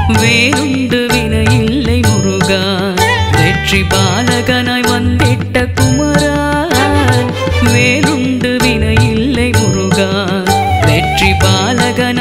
வேலுண்டு வினையில்லை முருகா வெற்றி பாலகனாய் வந்திட்ட குமரா வேலுண்டு வினையில்லை முருகா வெற்றி பாலகன்